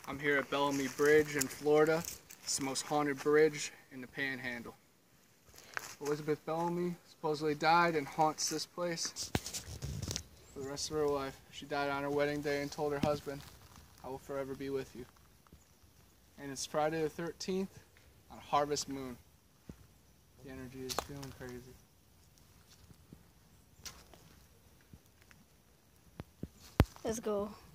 I'm here at Bellamy Bridge in Florida. It's the most haunted bridge in the Panhandle. Elisabeth Bellamy supposedly died and haunts this place for the rest of her life. She died on her wedding day and told her husband, "I will forever be with you." And it's Friday the 13th on Harvest Moon. The energy is feeling crazy. Let's go.